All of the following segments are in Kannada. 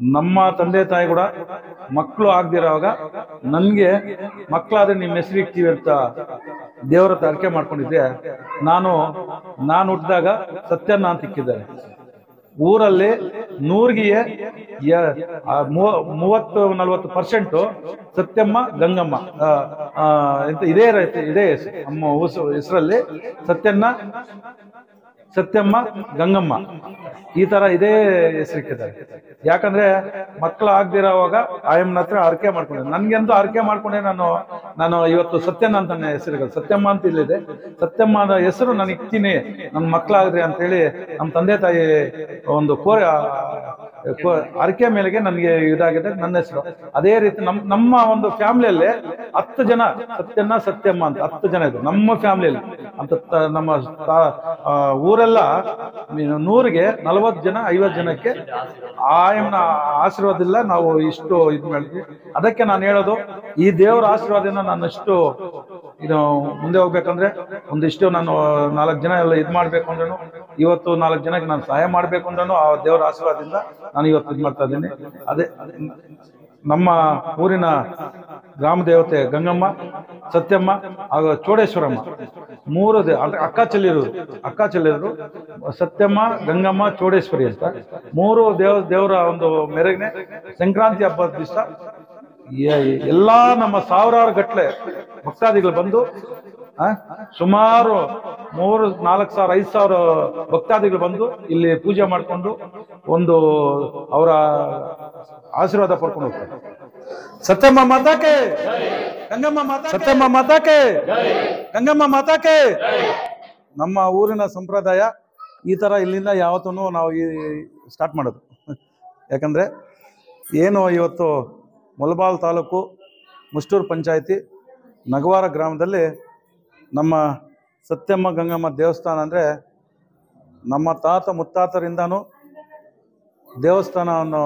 ನಮ್ಮ ತಂದೆ ತಾಯಿ ಕೂಡ ಮಕ್ಕಳು ಆಗದಿರೋವಾಗ ನನಗೆ ಮಕ್ಕಳಾದ್ರೆ ನಿಮ್ಮ ಹೆಸರು ಇಕ್ತೀವಿ ಅಂತ ದೇವರ ಹತ್ರ ಅರ್ಕೆ ಮಾಡ್ಕೊಂಡಿದ್ದೆ. ನಾನು ಹುಟ್ಟಿದಾಗ ಸತ್ಯನ್ನ ಅಂತ ಇಕ್ಕಿದ್ದಾರೆ. ಊರಲ್ಲಿ 100ಗೆ 30-40% ಸತ್ಯಮ್ಮ ಗಂಗಮ್ಮ ಇದೇ ಅಮ್ಮ ಹೆಸರಲ್ಲಿ ಸತ್ಯಮ್ಮ ಗಂಗಮ್ಮ ಈ ತರ ಇದೇ ಹೆಸರಿಕ್ಕಿದ್ದಾರೆ. ಯಾಕಂದ್ರೆ ಮಕ್ಕಳು ಆಗದಿರೋವಾಗ ಆಯಮ್ಮನ ಹತ್ರ ಅರ್ಕೆ ಮಾಡ್ಕೊಂಡೆ. ನನ್ಗೆಂತೂ ಅರ್ಕೆ ಮಾಡ್ಕೊಂಡೆ ನಾನು ಇವತ್ತು ಸತ್ಯಮ್ಮ ಅಂತ ಹೆಸರು ಸತ್ಯಮ್ಮ ಅಂತ ಇಲ್ಲಿದೆ. ಸತ್ಯಮ್ಮ ಹೆಸರು ನಾನು ಇಕ್ತೀನಿ ನನ್ನ ಮಕ್ಕಳಾಗ್ರಿ ಅಂತ ಹೇಳಿ ನಮ್ಮ ತಂದೆ ತಾಯಿ ಒಂದು ಅರ್ಕೆ ಮೇಲೆಗೆ ನನಗೆ ಇದಾಗಿದೆ ನನ್ನ ಹೆಸರು. ಅದೇ ರೀತಿ ನಮ್ಮ ಒಂದು ಫ್ಯಾಮಿಲಿಯಲ್ಲಿ 10 ಜನ ಸತ್ಯಮ್ಮ ಅಂತ 10 ಜನ ಇದೆ ನಮ್ಮ ಫ್ಯಾಮಿಲಿಯಲ್ಲಿ ಅಂತ. ನಮ್ಮ ಊರೆಲ್ಲ 100ಗೆ 40 ಜನ 50 ಜನಕ್ಕೆ ಆಯಮ್ಮನ ಆಶೀರ್ವಾದ ಇಲ್ಲ. ನಾವು ಇಷ್ಟು ಇದು ಮಾಡಿದ್ವಿ. ಅದಕ್ಕೆ ನಾನು ಹೇಳೋದು, ಈ ದೇವರ ಆಶೀರ್ವಾದದಿಂದ ನಾನು ಇಷ್ಟು ಇದು ಮುಂದೆ ಹೋಗ್ಬೇಕಂದ್ರೆ ಒಂದಿಷ್ಟು ನಾನು 4 ಜನ ಎಲ್ಲ ಇದು ಮಾಡ್ಬೇಕು ಅಂದ್ರೂ, ಇವತ್ತು 4 ಜನಕ್ಕೆ ನಾನು ಸಹಾಯ ಮಾಡ್ಬೇಕು ಅಂದ್ರೂ ಆ ದೇವರ ಆಶೀರ್ವಾದದಿಂದ ನಾನು ಇವತ್ತು ಇದು ಮಾಡ್ತಾ ಇದ್ದೀನಿ. ಅದೇ ನಮ್ಮ ಊರಿನ ಗ್ರಾಮ ದೇವತೆ ಗಂಗಮ್ಮ, ಸತ್ಯಮ್ಮ ಹಾಗೂ ಚೋಡೇಶ್ವರಮ್ಮ 3 ಅಕ್ಕ ಚೆಲ್ಲಿರು ಸತ್ಯಮ್ಮ, ಗಂಗಮ್ಮ, ಚೋಡೇಶ್ವರಿ ಅಂತ 3 ದೇವರ ಒಂದು ಮೆರಗಿನ ಸಂಕ್ರಾಂತಿ ಹಬ್ಬದ ದಿವಸ ಎಲ್ಲಾ ನಮ್ಮ ಸಾವಿರಾರು ಗಟ್ಟಲೆ ಭಕ್ತಾದಿಗಳು ಬಂದು ಸುಮಾರು 3,000-4,000-5,000 ಭಕ್ತಾದಿಗಳು ಬಂದು ಇಲ್ಲಿ ಪೂಜೆ ಮಾಡಿಕೊಂಡು ಒಂದು ಅವರ ಆಶೀರ್ವಾದ ಪಡ್ಕೊಂಡು ಹೋಗ್ತಾರೆ. ಸತ್ಯಮ್ಮ ಮಾತಾಕೆ, ಗಂಗಮ್ಮ ಮಾತಾ, ಸತ್ಯಮ್ಮ ಮಾತಾಕೆ, ಗಂಗಮ್ಮ ಮಾತಾಕೆ. ನಮ್ಮ ಊರಿನ ಸಂಪ್ರದಾಯ ಈ ತರ ಇಲ್ಲಿಂದ ಯಾವತ್ತೂ ನಾವು ಸ್ಟಾರ್ಟ್ ಮಾಡೋದು. ಯಾಕಂದ್ರೆ ಏನು ಇವತ್ತು ಮುಳಬಾಲ್ ತಾಲೂಕು ಮುಷ್ಟೂರು ಪಂಚಾಯಿತಿ ನಗವಾರ ಗ್ರಾಮದಲ್ಲಿ ನಮ್ಮ ಸತ್ಯಮ್ಮ ಗಂಗಮ್ಮ ದೇವಸ್ಥಾನ ಅಂದರೆ ನಮ್ಮ ತಾತ ಮುತ್ತಾತರಿಂದನೂ ದೇವಸ್ಥಾನವನ್ನು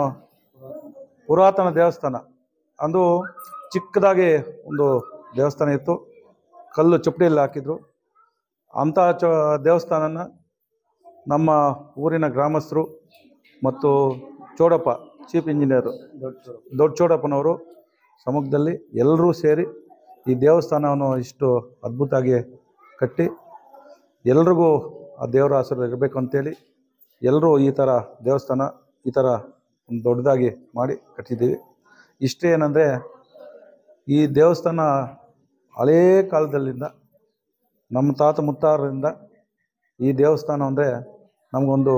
ಪುರಾತನ ದೇವಸ್ಥಾನ. ಅದು ಚಿಕ್ಕದಾಗಿ ಒಂದು ದೇವಸ್ಥಾನ ಇತ್ತು, ಕಲ್ಲು ಚಪ್ಪಡಿಯಲ್ಲಿ ಹಾಕಿದ್ರು. ಅಂಥ ದೇವಸ್ಥಾನನ ನಮ್ಮ ಊರಿನ ಗ್ರಾಮಸ್ಥರು ಮತ್ತು ಚೋಡಪ್ಪ ಚೀಫ್ ಇಂಜಿನಿಯರು ದೊಡ್ಡ ಚೋಡಪ್ಪನವರು ಸಮ್ಮುಖದಲ್ಲಿ ಎಲ್ಲರೂ ಸೇರಿ ಈ ದೇವಸ್ಥಾನವನ್ನು ಇಷ್ಟು ಅದ್ಭುತವಾಗಿ ಕಟ್ಟಿ ಎಲ್ರಿಗೂ ಆ ದೇವರ ಆಶೀರ್ವಾದ ಇರಬೇಕು ಅಂತೇಳಿ ಎಲ್ಲರೂ ಈ ಥರ ದೇವಸ್ಥಾನ ಈ ಥರ ಒಂದು ದೊಡ್ಡದಾಗಿ ಮಾಡಿ ಕಟ್ಟಿದ್ದೀವಿ. ಇಷ್ಟೇ ಏನಂದರೆ, ಈ ದೇವಸ್ಥಾನ ಹಳೇ ಕಾಲದಲ್ಲಿಂದ ನಮ್ಮ ತಾತ ಮುತ್ತಾರರಿಂದ ಈ ದೇವಸ್ಥಾನ ಅಂದರೆ ನಮಗೊಂದು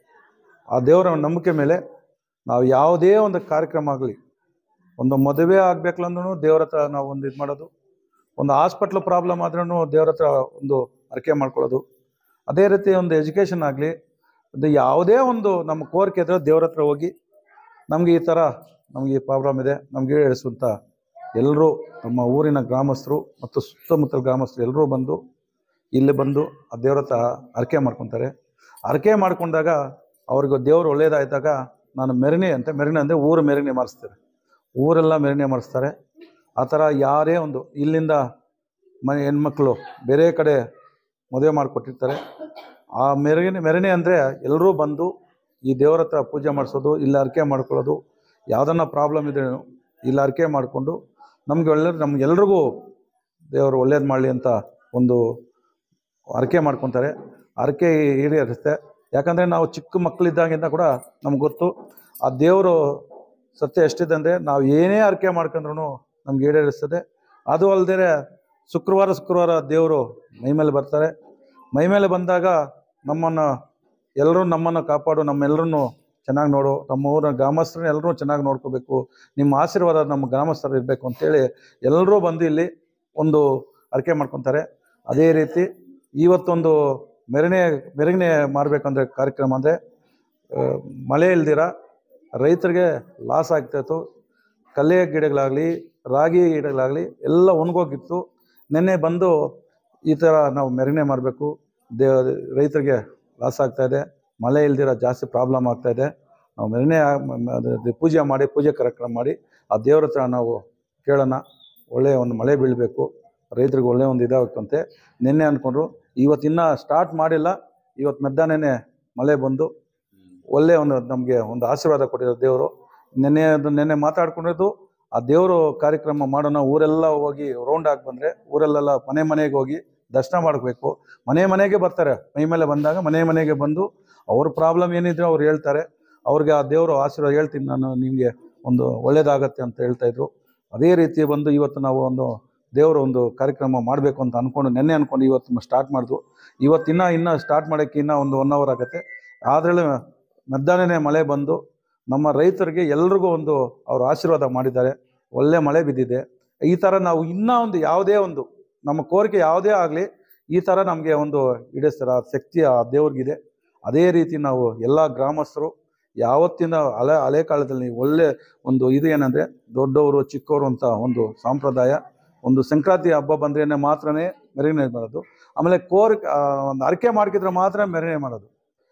ಆ ದೇವರ ನಂಬಿಕೆ ಮೇಲೆ ನಾವು ಯಾವುದೇ ಒಂದು ಕಾರ್ಯಕ್ರಮ ಆಗಲಿ, ಒಂದು ಮದುವೆ ಆಗಬೇಕಂದ್ರೂ ದೇವ್ರ ಹತ್ರ ನಾವು ಒಂದು ಇದು ಮಾಡೋದು, ಒಂದು ಹಾಸ್ಪಿಟ್ಲ್ ಪ್ರಾಬ್ಲಮ್ ಆದ್ರೂ ದೇವ್ರ ಹತ್ರ ಒಂದು ಅರ್ಕೆ ಮಾಡ್ಕೊಳ್ಳೋದು. ಅದೇ ರೀತಿ ಒಂದು ಎಜುಕೇಷನ್ ಆಗಲಿ, ಅದು ಯಾವುದೇ ಒಂದು ನಮ್ಮ ಕೋರಿಕೆ ಇದ್ದರೆ ದೇವ್ರ ಹತ್ರ ಹೋಗಿ ನಮಗೆ ಈ ಥರ ನಮಗೆ ಈ ಪ್ರಾಬ್ಲಮ್ ಇದೆ ನಮಗೆ ಈಡೇರಿಸುವಂಥ ಎಲ್ಲರೂ ನಮ್ಮ ಊರಿನ ಗ್ರಾಮಸ್ಥರು ಮತ್ತು ಸುತ್ತಮುತ್ತಲ ಗ್ರಾಮಸ್ಥರು ಎಲ್ಲರೂ ಬಂದು ಇಲ್ಲಿ ಬಂದು ಆ ದೇವ್ರ ಹತ್ರ ಅರ್ಕೆ ಮಾಡ್ಕೊತಾರೆ. ಅರ್ಕೆ ಮಾಡ್ಕೊಂಡಾಗ ಅವ್ರಿಗೆ ದೇವರು ಒಳ್ಳೇದಾಯ್ತಾಗ ನಾನು ಮೆರಣಿ ಅಂದರೆ ಊರು ಮೆರಣಿ ಮಾಡಿಸ್ತಾರೆ, ಊರೆಲ್ಲ ಮೆರಣಿ ಮಾಡಿಸ್ತಾರೆ. ಆ ಥರ ಯಾರೇ ಒಂದು ಇಲ್ಲಿಂದ ಹೆಣ್ಮಕ್ಳು ಬೇರೆ ಕಡೆ ಮದುವೆ ಮಾಡಿಕೊಟ್ಟಿರ್ತಾರೆ, ಆ ಮೆರಣಿ ಅಂದರೆ ಎಲ್ಲರೂ ಬಂದು ಈ ದೇವರ ಹತ್ರ ಪೂಜೆ ಮಾಡಿಸೋದು, ಇಲ್ಲಿ ಅರ್ಕೆ ಮಾಡ್ಕೊಳ್ಳೋದು. ಯಾವುದನ್ನ ಪ್ರಾಬ್ಲಮ್ ಇದ್ರೆ ಇಲ್ಲಿ ಅರ್ಕೆ ಮಾಡಿಕೊಂಡು ನಮಗೆಲ್ರಿಗೂ ದೇವರು ಒಳ್ಳೇದು ಮಾಡಲಿ ಅಂತ ಒಂದು ಅರ್ಕೆ ಮಾಡ್ಕೊತಾರೆ. ಅರ್ಕೆ ಈಡೇರಿಸುತ್ತೆ. ಯಾಕಂದರೆ ನಾವು ಚಿಕ್ಕ ಮಕ್ಕಳಿದ್ದಾಗಿಂದ ಕೂಡ ನಮ್ಗೆ ಗೊತ್ತು ಆ ದೇವರು ಸತ್ಯ ಎಷ್ಟಿದೆ ಅಂದರೆ, ನಾವು ಏನೇ ಅರ್ಕೆ ಮಾಡ್ಕೊಂಡ್ರು ನಮ್ಗೆ ಈಡೇರಿಸ್ತದೆ. ಅದು ಅಲ್ಲದೆ ಶುಕ್ರವಾರ ದೇವರು ಮೈ ಮೇಲೆ ಬರ್ತಾರೆ. ಮೈ ಮೇಲೆ ಬಂದಾಗ ನಮ್ಮನ್ನು ಕಾಪಾಡು, ನಮ್ಮೆಲ್ಲರನ್ನು ಚೆನ್ನಾಗಿ ನೋಡು, ನಮ್ಮ ಊರಿನ ಗ್ರಾಮಸ್ಥರನ್ನ ಎಲ್ಲರೂ ಚೆನ್ನಾಗಿ ನೋಡ್ಕೋಬೇಕು, ನಿಮ್ಮ ಆಶೀರ್ವಾದ ನಮ್ಮ ಗ್ರಾಮಸ್ಥರು ಇರಬೇಕು ಅಂತೇಳಿ ಎಲ್ಲರೂ ಬಂದು ಇಲ್ಲಿ ಒಂದು ಅರ್ಕೆ ಮಾಡ್ಕೊತಾರೆ. ಅದೇ ರೀತಿ ಇವತ್ತೊಂದು ಮೆರಗನೆ ಮಾಡಬೇಕಂದ್ರೆ ಕಾರ್ಯಕ್ರಮ ಅಂದರೆ, ಮಳೆ ಇಲ್ದಿರ ರೈತರಿಗೆ ಲಾಸ್ ಆಗ್ತಾಯಿತ್ತು. ಕಲ್ಲೆ ಗಿಡಗಳಾಗಲಿ ರಾಗಿ ಗಿಡಗಳಾಗಲಿ ಎಲ್ಲ ಒಣಗೋಗಿತ್ತು. ನೆನ್ನೆ ಬಂದು ಈ ಥರ ನಾವು ಮೆರಗನೆ ಮಾಡಬೇಕು, ರೈತರಿಗೆ ಲಾಸ್ ಆಗ್ತಾಯಿದೆ, ಮಳೆ ಇಲ್ದಿರ ಜಾಸ್ತಿ ಪ್ರಾಬ್ಲಮ್ ಆಗ್ತಾಯಿದೆ, ನಾವು ಮೆರಗನೆ ಪೂಜೆ ಕಾರ್ಯಕ್ರಮ ಮಾಡಿ ಆ ದೇವ್ರ ಹತ್ರ ನಾವು ಕೇಳೋಣ, ಒಳ್ಳೆಯ ಒಂದು ಮಳೆ ಬೀಳಬೇಕು, ರೈತರಿಗೆ ಒಳ್ಳೆಯ ಒಂದು ಇದಾಗಬೇಕಂತೆ ನಿನ್ನೆ ಅಂದ್ಕೊಂಡ್ರು. ಇವತ್ತಿನ್ನ ಸ್ಟಾರ್ಟ್ ಮಾಡಿಲ್ಲ, ಇವತ್ತು ಮಧ್ಯಾಹ್ನನೇ ಮಳೆ ಬಂದು ಒಳ್ಳೆಯ ಒಂದು ನಮಗೆ ಒಂದು ಆಶೀರ್ವಾದ ಕೊಟ್ಟಿರೋ ದೇವರು. ನೆನ್ನೆ ಮಾತಾಡ್ಕೊಂಡಿದ್ದು ಆ ದೇವರು ಕಾರ್ಯಕ್ರಮ ಮಾಡೋಣ, ಊರೆಲ್ಲ ಹೋಗಿ ರೌಂಡ್ ಆಗಿ ಬಂದರೆ ಊರಲ್ಲೆಲ್ಲ ಮನೆಗೆ ಹೋಗಿ ದರ್ಶನ ಮಾಡಬೇಕು. ಮನೆಗೆ ಬರ್ತಾರೆ, ಮೈ ಮೇಲೆ ಬಂದಾಗ ಮನೆಗೆ ಬಂದು ಅವ್ರ ಪ್ರಾಬ್ಲಮ್ ಏನಿದ್ರೆ ಅವ್ರು ಹೇಳ್ತಾರೆ. ಅವ್ರಿಗೆ ಆ ದೇವರು ಆಶೀರ್ವಾದ ಹೇಳ್ತೀನಿ ನಾನು, ನಿಮಗೆ ಒಂದು ಒಳ್ಳೇದಾಗತ್ತೆ ಅಂತ ಹೇಳ್ತಾಯಿದ್ರು. ಅದೇ ರೀತಿ ಬಂದು ಇವತ್ತು ನಾವು ಒಂದು ದೇವರ ಒಂದು ಕಾರ್ಯಕ್ರಮ ಮಾಡಬೇಕು ಅಂತ ನೆನ್ನೆ ಅಂದ್ಕೊಂಡು ಇವತ್ತು ಸ್ಟಾರ್ಟ್ ಮಾಡಿದ್ವು. ಇವತ್ತಿನ್ನ ಸ್ಟಾರ್ಟ್ ಮಾಡೋಕ್ಕೆ ಇನ್ನೂ ಒಂದು 1 hour ಆಗುತ್ತೆ. ಅದರಲ್ಲಿ ಮಧ್ಯಾಹ್ನನೇ ಮಳೆ ಬಂದು ನಮ್ಮ ರೈತರಿಗೆ ಎಲ್ರಿಗೂ ಒಂದು ಅವರು ಆಶೀರ್ವಾದ ಮಾಡಿದ್ದಾರೆ. ಒಳ್ಳೆ ಮಳೆ ಬಿದ್ದಿದೆ. ಈ ಥರ ನಾವು ಇನ್ನೂ ಒಂದು ಯಾವುದೇ ಒಂದು ನಮ್ಮ ಕೋರಿಕೆ ಯಾವುದೇ ಆಗಲಿ ಈ ಥರ ನಮಗೆ ಒಂದು ಈಡೇರಿಸ್ತಾರೆ ಆ ಶಕ್ತಿ ಆ ದೇವ್ರಿಗಿದೆ. ಅದೇ ರೀತಿ ನಾವು ಎಲ್ಲ ಗ್ರಾಮಸ್ಥರು ಯಾವತ್ತಿನ ಹಳೆ ಕಾಲದಲ್ಲಿ ಒಳ್ಳೆ ಒಂದು ಇದು ಏನಂದರೆ ದೊಡ್ಡವರು ಚಿಕ್ಕವರು ಅಂತ ಒಂದು ಸಂಪ್ರದಾಯ. ಒಂದು ಸಂಕ್ರಾಂತಿ ಹಬ್ಬ ಬಂದ್ರೇ ಮಾತ್ರನೇ ಮೆರವಣಿಗೆ ಮಾಡೋದು. ಆಮೇಲೆ ಒಂದು ಅರಕೆ ಮಾಡ್ಕಿದ್ರೆ ಮಾತ್ರ ಮೆರವಣಿಗೆ ಮಾಡೋದು.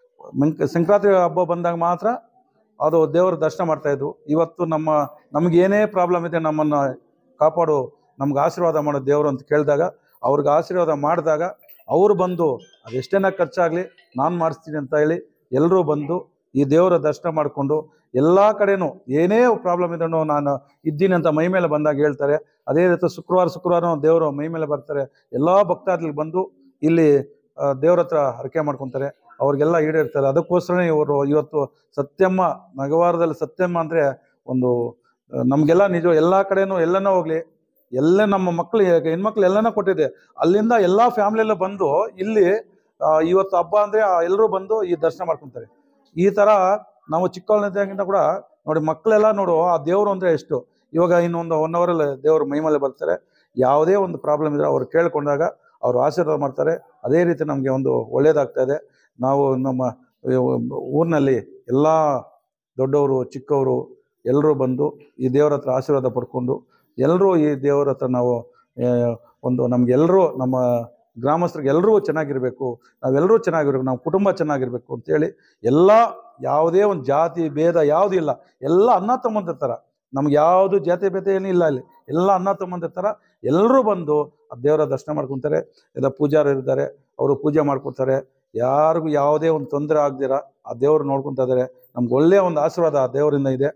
ಸಂಕ್ರಾಂತಿ ಹಬ್ಬ ಬಂದಾಗ ಮಾತ್ರ ಅದು ದೇವರ ದರ್ಶನ ಮಾಡ್ತಾಯಿದ್ರು. ಇವತ್ತು ನಮ್ಗೆ ಏನೇ ಪ್ರಾಬ್ಲಮ್ ಇದೆ ನಮ್ಮನ್ನು ಕಾಪಾಡು, ನಮ್ಗೆ ಆಶೀರ್ವಾದ ಮಾಡೋ ದೇವರು ಅಂತ ಕೇಳಿದಾಗ ಅವ್ರಿಗೆ ಆಶೀರ್ವಾದ ಮಾಡಿದಾಗ ಅವರು ಬಂದು ಅದೆಷ್ಟೇನ ಖರ್ಚಾಗಲಿ ನಾನು ಮಾಡಿಸ್ತೀನಿ ಅಂತ ಹೇಳಿ ಎಲ್ಲರೂ ಬಂದು ಈ ದೇವರ ದರ್ಶನ ಮಾಡಿಕೊಂಡು ಎಲ್ಲ ಕಡೆನೂ ಏನೇ ಪ್ರಾಬ್ಲಮ್ ಇದನ್ನು ನಾನು ಇದ್ದೀನಿ ಅಂತ ಮೈ ಮೇಲೆ ಬಂದಾಗ ಹೇಳ್ತಾರೆ. ಅದೇ ರೀತಿ ಶುಕ್ರವಾರ ದೇವರು ಮೈ ಮೇಲೆ ಬರ್ತಾರೆ. ಎಲ್ಲ ಭಕ್ತಾದಿಗಳು ಬಂದು ಇಲ್ಲಿ ದೇವ್ರ ಹತ್ರ ಹರಕೆ ಮಾಡ್ಕೊತಾರೆ, ಅವ್ರಿಗೆಲ್ಲ ಈಡೇರ್ತಾರೆ. ಅದಕ್ಕೋಸ್ಕರನೇ ಇವರು ಇವತ್ತು ಸತ್ಯಮ್ಮ ನಗವಾರದಲ್ಲಿ ಸತ್ಯಮ್ಮ ಅಂದರೆ ಒಂದು ನಮಗೆಲ್ಲ ನಿಜ. ಎಲ್ಲ ಕಡೆನೂ ಎಲ್ಲನೂ ಹೋಗಲಿ, ಎಲ್ಲ ನಮ್ಮ ಮಕ್ಕಳು ಹೆಣ್ಮಕ್ಳು ಎಲ್ಲನೂ ಕೊಟ್ಟಿದೆ. ಅಲ್ಲಿಂದ ಎಲ್ಲ ಫ್ಯಾಮಿಲಿಯೆಲ್ಲ ಬಂದು ಇಲ್ಲಿ ಇವತ್ತು ಹಬ್ಬ ಅಂದರೆ ಎಲ್ಲರೂ ಬಂದು ಈ ದರ್ಶನ ಮಾಡ್ಕೊತಾರೆ. ಈ ಥರ ನಾವು ಚಿಕ್ಕವಳಿದ್ದಾಗಿಂದ ಕೂಡ ನೋಡಿ ಮಕ್ಕಳೆಲ್ಲ ನೋಡು ಆ ದೇವರು ಅಂದರೆ ಎಷ್ಟು. ಇವಾಗ ಇನ್ನೊಂದು 1 hour ದೇವರು ಮೈ ಮೇಲೆ ಬರ್ತಾರೆ. ಯಾವುದೇ ಒಂದು ಪ್ರಾಬ್ಲಮ್ ಇದ್ರೆ ಅವ್ರು ಕೇಳ್ಕೊಂಡಾಗ ಅವರು ಆಶೀರ್ವಾದ ಮಾಡ್ತಾರೆ. ಅದೇ ರೀತಿ ನಮಗೆ ಒಂದು ಒಳ್ಳೇದಾಗ್ತಾ ಇದೆ. ನಾವು ನಮ್ಮ ಊರಿನಲ್ಲಿ ಎಲ್ಲ ದೊಡ್ಡವರು ಚಿಕ್ಕವರು ಎಲ್ಲರೂ ಬಂದು ಈ ದೇವರ ಹತ್ರ ಆಶೀರ್ವಾದ ಪಡ್ಕೊಂಡು ಎಲ್ಲರೂ ಈ ದೇವರ ಹತ್ರ ನಾವು ಒಂದು ನಮಗೆಲ್ಲರೂ ನಮ್ಮ ಗ್ರಾಮಸ್ಥರಿಗೆ ಎಲ್ಲರೂ ಚೆನ್ನಾಗಿರಬೇಕು, ನಾವೆಲ್ಲರೂ ಚೆನ್ನಾಗಿರ್ಬೇಕು, ನಮ್ಮ ಕುಟುಂಬ ಚೆನ್ನಾಗಿರಬೇಕು ಅಂತೇಳಿ ಎಲ್ಲ ಯಾವುದೇ ಒಂದು ಜಾತಿ ಭೇದ ಯಾವುದೂ ಇಲ್ಲ. ಎಲ್ಲ ಅಣ್ಣ ತಮ್ಮಂದಿರ ಥರ, ನಮ್ಗೆ ಯಾವುದು ಜಾತಿ ಭೇದ ಏನಿಲ್ಲ. ಇಲ್ಲಿ ಎಲ್ಲ ಅಣ್ಣ ತಮ್ಮಂದಿರ ಥರ ಎಲ್ಲರೂ ಬಂದು ಆ ದೇವರ ದರ್ಶನ ಮಾಡ್ಕೊತಾರೆ. ಎಲ್ಲ ಪೂಜಾರಿ ಇರ್ತಾರೆ, ಅವರು ಪೂಜೆ ಮಾಡ್ಕೊತಾರೆ. ಯಾರಿಗೂ ಯಾವುದೇ ಒಂದು ತೊಂದರೆ ಆಗದಿರ ಆ ದೇವರು ನೋಡ್ಕೊತಾ ಇದ್ದಾರೆ. ನಮ್ಗೆ ಒಳ್ಳೆಯ ಒಂದು ಆಶೀರ್ವಾದ ಆ ದೇವರಿಂದ ಇದೆ.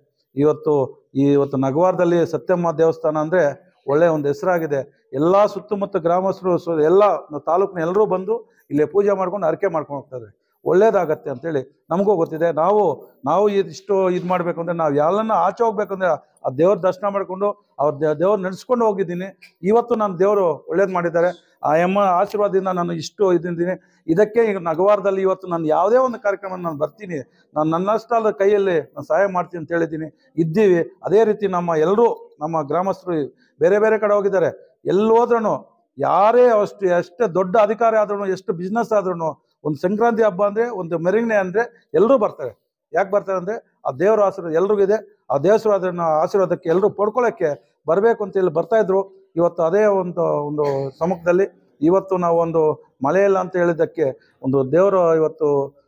ಇವತ್ತು ನಗವಾರದಲ್ಲಿ ಸತ್ಯಮ್ಮ ದೇವಸ್ಥಾನ ಅಂದರೆ ಒಳ್ಳೆಯ ಒಂದು ಹೆಸರಾಗಿದೆ. ಎಲ್ಲ ಸುತ್ತಮುತ್ತ ಗ್ರಾಮಸ್ಥರು ಎಲ್ಲ ತಾಲೂಕಿನ ಎಲ್ಲರೂ ಬಂದು ಇಲ್ಲಿ ಪೂಜೆ ಮಾಡ್ಕೊಂಡು ಹರಕೆ ಮಾಡ್ಕೊಂಡು ಹೋಗ್ತಾರೆ. ಒಳ್ಳೇದಾಗತ್ತೆ ಅಂತೇಳಿ ನಮಗೂ ಗೊತ್ತಿದೆ. ನಾವು ಇಷ್ಟು ಇದು ಮಾಡಬೇಕು ಅಂದರೆ ನಾವು ಎಲ್ಲನ್ನ ಆಚೆ ಹೋಗ್ಬೇಕಂದ್ರೆ ಆ ದೇವ್ರ ದರ್ಶನ ಮಾಡಿಕೊಂಡು ಅವ್ರ ದೇವ್ರು ನಡೆಸ್ಕೊಂಡು ಹೋಗಿದ್ದೀನಿ. ಇವತ್ತು ನಾನು ದೇವರು ಒಳ್ಳೇದು ಮಾಡಿದ್ದಾರೆ. ಆ ಅಮ್ಮ ಆಶೀರ್ವಾದದಿಂದ ನಾನು ಇಷ್ಟು ಇದ್ದೀನಿ. ಇದಕ್ಕೆ ಈಗ ನಗವಾರದಲ್ಲಿ ಇವತ್ತು ನಾನು ಯಾವುದೇ ಒಂದು ಕಾರ್ಯಕ್ರಮ ನಾನು ಬರ್ತೀನಿ, ನಾನು ನನ್ನಷ್ಟಾದ ಕೈಯಲ್ಲಿ ನಾನು ಸಹಾಯ ಮಾಡ್ತೀನಿ ಅಂತ ಹೇಳಿದ್ದೀನಿ. ಇದ್ದೀವಿ. ಅದೇ ರೀತಿ ನಮ್ಮ ಗ್ರಾಮಸ್ಥರು ಬೇರೆ ಬೇರೆ ಕಡೆ ಹೋಗಿದ್ದಾರೆ. ಎಲ್ಲಿ ಹೋದ್ರೂ ಯಾರೇ ಎಷ್ಟೇ ದೊಡ್ಡ ಅಧಿಕಾರಿ ಆದ್ರೂ ಎಷ್ಟು ಬಿಸ್ನೆಸ್ ಆದ್ರೂ ಒಂದು ಸಂಕ್ರಾಂತಿ ಹಬ್ಬ ಅಂದರೆ ಒಂದು ಮೆರವಣಿಗೆ ಅಂದರೆ ಎಲ್ಲರೂ ಬರ್ತಾರೆ. ಯಾಕೆ ಬರ್ತಾರೆ ಅಂದರೆ ಆ ದೇವರ ಆಶೀರ್ವಾದ ಎಲ್ರಿಗೂ ಇದೆ. ಆ ದೇವರ ಆಶೀರ್ವಾದಕ್ಕೆ ಎಲ್ಲರೂ ಪಡ್ಕೊಳ್ಳೋಕ್ಕೆ ಬರಬೇಕು ಅಂತೇಳಿ ಬರ್ತಾಯಿದ್ರು. ಇವತ್ತು ಅದೇ ಒಂದು ಸಮ್ಮುಖದಲ್ಲಿ ಇವತ್ತು ನಾವು ಒಂದು ಮಳೆ ಇಲ್ಲ ಅಂತ ಹೇಳಿದ್ದಕ್ಕೆ ಒಂದು ದೇವರು ಇವತ್ತು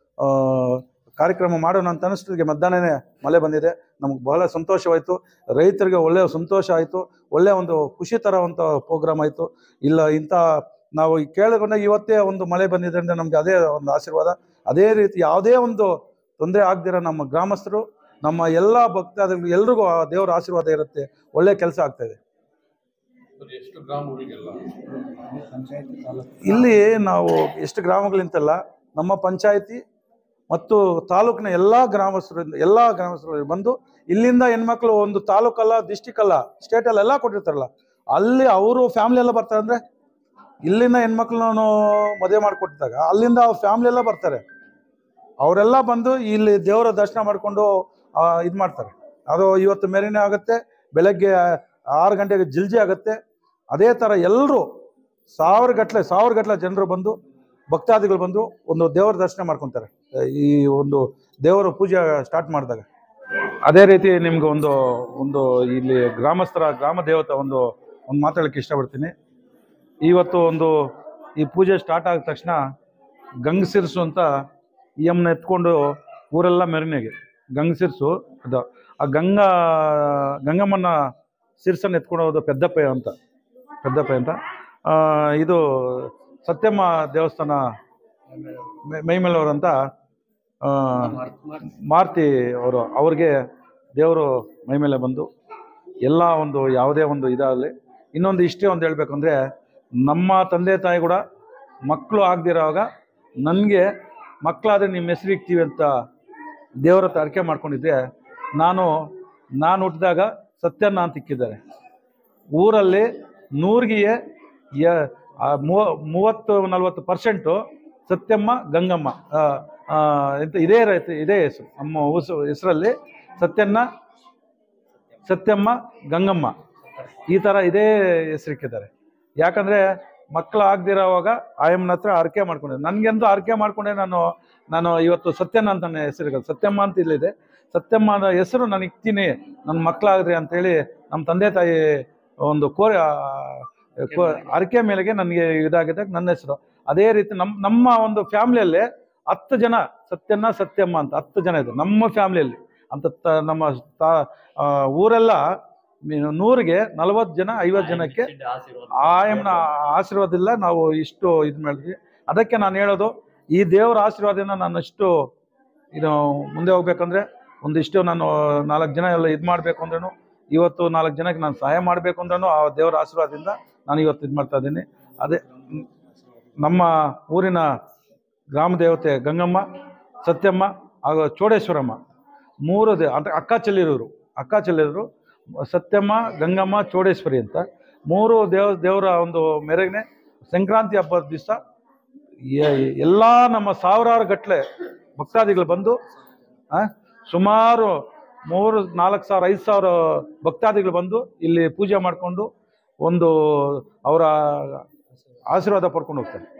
ಕಾರ್ಯಕ್ರಮ ಮಾಡೋಣ ಅಂತ ಅನಿಸ್ತಿಗೆ ಮಧ್ಯಾಹ್ನನೇ ಮಳೆ ಬಂದಿದೆ. ನಮಗೆ ಬಹಳ ಸಂತೋಷವಾಯಿತು. ರೈತರಿಗೆ ಒಳ್ಳೆಯ ಸಂತೋಷ ಆಯಿತು. ಒಳ್ಳೆಯ ಒಂದು ಖುಷಿ ತರುವಂಥ ಪ್ರೋಗ್ರಾಮ್ ಆಯಿತು. ಇಲ್ಲ ಇಂಥ ನಾವು ಕೇಳಿಕೊಂಡ ಇವತ್ತೇ ಒಂದು ಮಳೆ ಬಂದಿದೆ ಅಂದರೆ ನಮಗೆ ಅದೇ ಒಂದು ಆಶೀರ್ವಾದ. ಅದೇ ರೀತಿ ಯಾವುದೇ ಒಂದು ತೊಂದರೆ ಆಗದಿರೋ ನಮ್ಮ ಗ್ರಾಮಸ್ಥರು ನಮ್ಮ ಎಲ್ಲ ಭಕ್ತಾದಿಗಳು ಎಲ್ರಿಗೂ ಆ ದೇವರ ಆಶೀರ್ವಾದ ಇರುತ್ತೆ. ಒಳ್ಳೆ ಕೆಲಸ ಆಗ್ತಾಯಿದೆ. ಇಲ್ಲಿ ನಾವು ಎಷ್ಟು ಗ್ರಾಮಗಳಿಂತಲ್ಲ, ನಮ್ಮ ಪಂಚಾಯಿತಿ ಮತ್ತು ತಾಲೂಕಿನ ಎಲ್ಲ ಗ್ರಾಮಸ್ಥರು ಬಂದು ಇಲ್ಲಿಂದ ಹೆಣ್ಮಕ್ಳು ಒಂದು ತಾಲೂಕಲ್ಲ, ಡಿಸ್ಟಿಕ್ ಅಲ್ಲ, ಸ್ಟೇಟಲ್ಲೆಲ್ಲ ಕೊಟ್ಟಿರ್ತಾರಲ್ಲ, ಅಲ್ಲಿ ಅವರು ಫ್ಯಾಮಿಲಿ ಎಲ್ಲ ಬರ್ತಾರೆ. ಅಂದರೆ ಇಲ್ಲಿನ ಹೆಣ್ಮಕ್ಳನ್ನು ಮದುವೆ ಮಾಡಿಕೊಟ್ಟಿದ್ದಾಗ ಅಲ್ಲಿಂದ ಅವ್ರ ಫ್ಯಾಮಿಲಿ ಎಲ್ಲ ಬರ್ತಾರೆ. ಅವರೆಲ್ಲ ಬಂದು ಇಲ್ಲಿ ದೇವರ ದರ್ಶನ ಮಾಡಿಕೊಂಡು ಇದು ಮಾಡ್ತಾರೆ. ಅದು ಇವತ್ತು ಮೆರವಣಿಗೆ ಆಗುತ್ತೆ. ಬೆಳಗ್ಗೆ 6 ಗಂಟೆಗೆ ಜಿಲ್ಜಿ ಆಗುತ್ತೆ. ಅದೇ ಥರ ಎಲ್ಲರೂ ಸಾವಿರ ಗಟ್ಟಲೆ ಜನರು ಬಂದು ಭಕ್ತಾದಿಗಳು ಬಂದು ಒಂದು ದೇವರ ದರ್ಶನ ಮಾಡ್ಕೊತಾರೆ ಈ ಒಂದು ದೇವರ ಪೂಜೆ ಸ್ಟಾರ್ಟ್ ಮಾಡಿದಾಗ. ಅದೇ ರೀತಿ ನಿಮ್ಗೆ ಒಂದು ಇಲ್ಲಿ ಗ್ರಾಮ ದೇವತೆ ಒಂದು ಮಾತಾಡೋಕ್ಕೆ ಇಷ್ಟಪಡ್ತೀನಿ. ಇವತ್ತು ಈ ಪೂಜೆ ಸ್ಟಾರ್ಟ್ ಆದ ತಕ್ಷಣ ಗಂಗಸಿರ್ಸು ಅಂತ ಈ ಅಮ್ಮನ ಎತ್ಕೊಂಡು ಊರೆಲ್ಲ ಮೆರವಣಿಗೆ. ಗಂಗಸಿರ್ಸು ಅದು ಆ ಗಂಗಮ್ಮನ ಸಿರ್ಸನ್ನು ಎತ್ಕೊಂಡು ಹೋಗೋದು ಪೆದ್ದಪ್ಪ ಅಂತ ಇದು ಸತ್ಯಮ್ಮ ದೇವಸ್ಥಾನ ಮೈಮೇಲವ್ರು ಅಂತ ಮಾರುತಿ ಅವ್ರಿಗೆ ದೇವರು ಮೈ ಮೇಲೆ ಬಂದು ಎಲ್ಲ ಒಂದು ಯಾವುದೇ ಒಂದು ಇದಾಗಲಿ. ಇನ್ನೊಂದು ಇಷ್ಟೇ ಒಂದು ಹೇಳಬೇಕಂದ್ರೆ, ನಮ್ಮ ತಂದೆ ತಾಯಿ ಕೂಡ ಮಕ್ಕಳು ಆಗದಿರೋವಾಗ ನನಗೆ ಮಕ್ಕಳಾದರೆ ನಿಮ್ಮ ಹೆಸರು ಇಕ್ತೀವಿ ಅಂತ ದೇವರ ಹತ್ರ ಅರಿಕೆ ಮಾಡ್ಕೊಂಡಿದ್ದೆ. ನಾನು ಹುಟ್ಟಿದಾಗ ಸತ್ಯನ್ನ ಅಂತ ಇಕ್ಕಿದ್ದಾರೆ. ಊರಲ್ಲಿ 100ಗೆ 30-40% ಸತ್ಯಮ್ಮ ಗಂಗಮ್ಮ ಅಂತ ಇದೇ ಹೆಸರು. ನಮ್ಮ ಹೆಸರಲ್ಲಿ ಸತ್ಯಮ್ಮ ಗಂಗಮ್ಮ ಈ ಥರ ಇದೇ ಹೆಸರಿಕ್ಕಿದ್ದಾರೆ. ಯಾಕಂದರೆ ಮಕ್ಕಳು ಆಗದಿರೋವಾಗ ಆಯಮ್ಮನ ಹತ್ರ ಅರಿಕೆ ಮಾಡ್ಕೊಂಡೆ. ನನಗೆಂದು ಅರಿಕೆ ಮಾಡ್ಕೊಂಡೆ ನಾನು ಇವತ್ತು ಸತ್ಯನ ಅಂತ ನನ್ನ ಹೆಸರು ಸತ್ಯಮ್ಮ ಅಂತ ಇಲ್ಲಿದೆ. ಸತ್ಯಮ್ಮ ಅನ್ನೋ ಹೆಸರು ನಾನು ಇಕ್ತೀನಿ ನನ್ನ ಮಕ್ಕಳಾಗ್ರಿ ಅಂತೇಳಿ ನಮ್ಮ ತಂದೆ ತಾಯಿ ಒಂದು ಅರಿಕೆ ಮೇಲೆಗೆ ನನಗೆ ಇದಾಗಿದ್ದಾಗ ನನ್ನ ಹೆಸರು. ಅದೇ ರೀತಿ ನಮ್ಮ ಒಂದು ಫ್ಯಾಮಿಲಿಯಲ್ಲಿ 10 ಜನ ಸತ್ಯಮ್ಮ ಅಂತ 10 ಜನ ಇದೆ ನಮ್ಮ ಫ್ಯಾಮಿಲಿಯಲ್ಲಿ ಅಂತ. ನಮ್ಮ ಊರೆಲ್ಲ 100ಗೆ 40 ಜನ 50 ಜನಕ್ಕೆ ಆಯಮ್ಮನ ಆಶೀರ್ವಾದ ಇಲ್ಲ. ನಾವು ಇಷ್ಟು ಇದು ಮಾಡಿದ್ವಿ. ಅದಕ್ಕೆ ನಾನು ಹೇಳೋದು, ಈ ದೇವರ ಆಶೀರ್ವಾದದಿಂದ ನಾನು ಇಷ್ಟು ಇದು ಮುಂದೆ ಹೋಗ್ಬೇಕಂದ್ರೆ ಒಂದಿಷ್ಟು ನಾನು 4 ಜನ ಎಲ್ಲ ಇದು ಮಾಡಬೇಕು ಅಂದ್ರೂ, ಇವತ್ತು 4 ಜನಕ್ಕೆ ನಾನು ಸಹಾಯ ಮಾಡಬೇಕು ಅಂದ್ರೂ ಆ ದೇವರ ಆಶೀರ್ವಾದದಿಂದ ನಾನು ಇವತ್ತು ಇದು ಮಾಡ್ತಾ ಇದ್ದೀನಿ. ಅದೇ ನಮ್ಮ ಊರಿನ ಗ್ರಾಮ ದೇವತೆ ಗಂಗಮ್ಮ, ಸತ್ಯಮ್ಮ ಹಾಗೂ ಚೋಡೇಶ್ವರಮ್ಮ 3 ಅಂದರೆ ಅಕ್ಕ ಚೆಲ್ಲಿರೋರು ಸತ್ಯಮ್ಮ, ಗಂಗಮ್ಮ, ಚೋಡೇಶ್ವರಿ ಅಂತ 3 ದೇವರ ಒಂದು ಮೆರಗಿನ ಸಂಕ್ರಾಂತಿ ಹಬ್ಬದ ದಿವಸ ಎಲ್ಲ ನಮ್ಮ ಸಾವಿರಾರು ಗಟ್ಟಲೆ ಭಕ್ತಾದಿಗಳು ಬಂದು ಸುಮಾರು 3,000-4,000-5,000 ಭಕ್ತಾದಿಗಳು ಬಂದು ಇಲ್ಲಿ ಪೂಜೆ ಮಾಡಿಕೊಂಡು ಒಂದು ಅವರ ಆಶೀರ್ವಾದ ಪಡ್ಕೊಂಡು ಹೋಗ್ತಾರೆ.